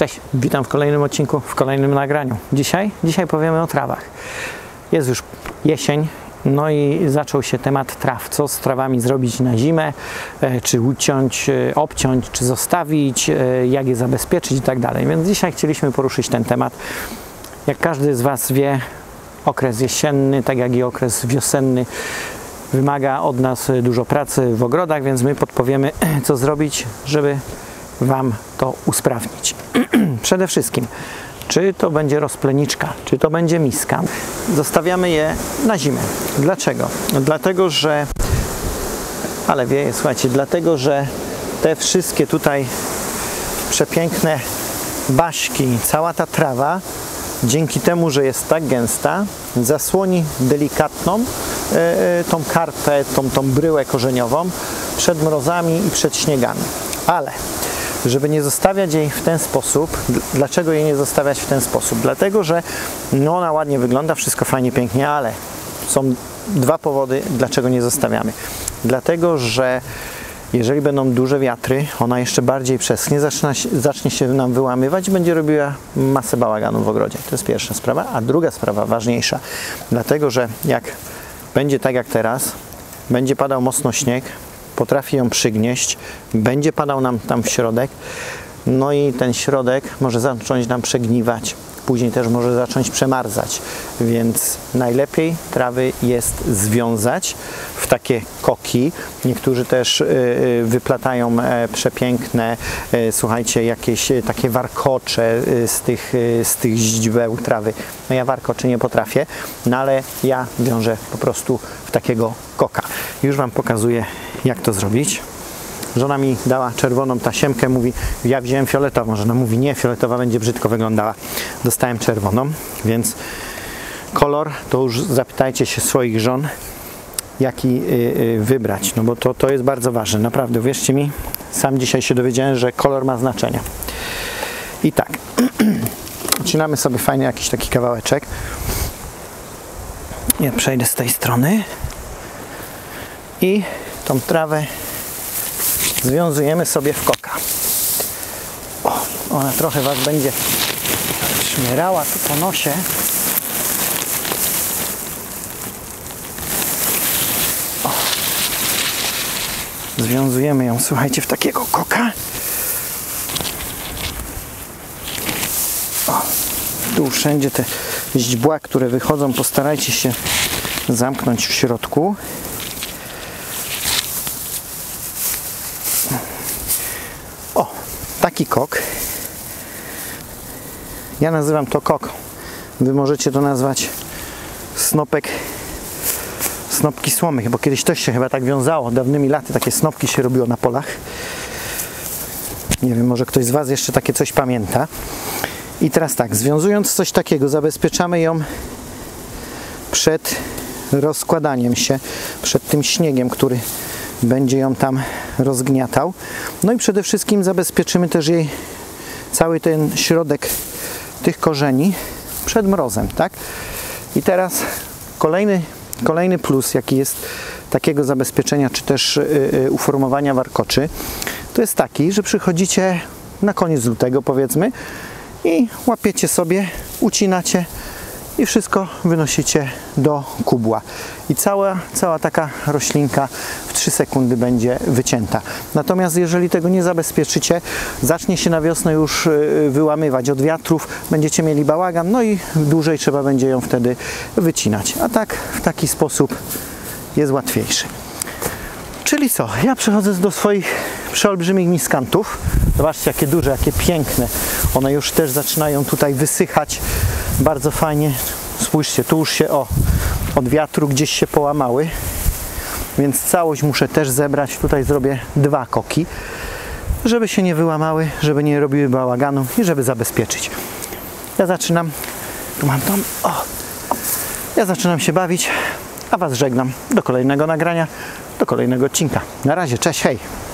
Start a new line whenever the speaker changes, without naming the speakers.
Cześć, witam w kolejnym odcinku, w kolejnym nagraniu. Dzisiaj powiemy o trawach. Jest już jesień, no i zaczął się temat traw. Co z trawami zrobić na zimę, czy uciąć, obciąć, czy zostawić, jak je zabezpieczyć i tak dalej. Więc dzisiaj chcieliśmy poruszyć ten temat. Jak każdy z Was wie, okres jesienny, tak jak i okres wiosenny, wymaga od nas dużo pracy w ogrodach, więc my podpowiemy, co zrobić, żeby Wam to usprawnić. Przede wszystkim, czy to będzie rozpleniczka, czy to będzie miska, zostawiamy je na zimę. Dlaczego? Dlatego, że dlatego, że te wszystkie tutaj przepiękne baśki, cała ta trawa, dzięki temu, że jest tak gęsta, zasłoni delikatną tą kartę, tą bryłę korzeniową przed mrozami i przed śniegami. Ale żeby nie zostawiać jej w ten sposób, dlaczego jej nie zostawiać w ten sposób? Dlatego, że no ona ładnie wygląda, wszystko fajnie, pięknie, ale są dwa powody, dlaczego nie zostawiamy. Dlatego, że jeżeli będą duże wiatry, ona jeszcze bardziej przeschnie, zacznie się nam wyłamywać i będzie robiła masę bałaganu w ogrodzie. To jest pierwsza sprawa. A druga sprawa, ważniejsza, dlatego, że jak będzie tak jak teraz, będzie padał mocno śnieg, potrafi ją przygnieść, będzie padał nam tam w środek, no i ten środek może zacząć nam przegniwać, później też może zacząć przemarzać, więc najlepiej trawy jest związać w takie koki. Niektórzy też wyplatają przepiękne, słuchajcie, jakieś takie warkocze z tych źdźbeł trawy. No ja warkoczy nie potrafię, no ale ja wiążę po prostu w takiego koka. Już Wam pokazuję, jak to zrobić. Żona mi dała czerwoną tasiemkę, mówi, ja wziąłem fioletową. Żona mówi, nie, fioletowa będzie brzydko wyglądała. Dostałem czerwoną, więc kolor, to już zapytajcie się swoich żon, jaki wybrać, no bo to jest bardzo ważne, naprawdę, wierzcie mi, sam dzisiaj się dowiedziałem, że kolor ma znaczenie. I tak, ucinamy sobie fajnie jakiś taki kawałeczek. Ja przejdę z tej strony i tą trawę związujemy sobie w koka. O, ona trochę Was będzie szmierała tu po nosie. O. Związujemy ją, słuchajcie, w takiego koka. O, tu wszędzie te źdźbła, które wychodzą, postarajcie się zamknąć w środku. Taki kok, ja nazywam to kok, Wy możecie to nazwać snopki słomy, bo kiedyś też się chyba tak wiązało, dawnymi laty takie snopki się robiło na polach. Nie wiem, może ktoś z Was jeszcze takie coś pamięta. I teraz tak, związując coś takiego, zabezpieczamy ją przed rozkładaniem się, przed tym śniegiem, który będzie ją tam rozgniatał. No i przede wszystkim zabezpieczymy też jej cały ten środek tych korzeni przed mrozem, tak? I teraz kolejny plus, jaki jest takiego zabezpieczenia, czy też uformowania warkoczy, to jest taki, że przychodzicie na koniec lutego, powiedzmy, i łapiecie sobie, ucinacie i wszystko wynosicie do kubła. I cała taka roślinka w 3 sekundy będzie wycięta. Natomiast jeżeli tego nie zabezpieczycie, zacznie się na wiosnę już wyłamywać od wiatrów, będziecie mieli bałagan, no i dłużej trzeba będzie ją wtedy wycinać. A tak w taki sposób jest łatwiejszy. Czyli co? Ja przechodzę do swoich przeolbrzymich miskantów. Zobaczcie, jakie duże, jakie piękne. One już też zaczynają tutaj wysychać bardzo fajnie. Spójrzcie, tu już się od wiatru gdzieś się połamały, więc całość muszę też zebrać. Tutaj zrobię 2 koki, żeby się nie wyłamały, żeby nie robiły bałaganu i żeby zabezpieczyć. Ja zaczynam, tu mam tam, ja zaczynam się bawić, a Was żegnam do kolejnego nagrania, do kolejnego odcinka. Na razie, cześć, hej!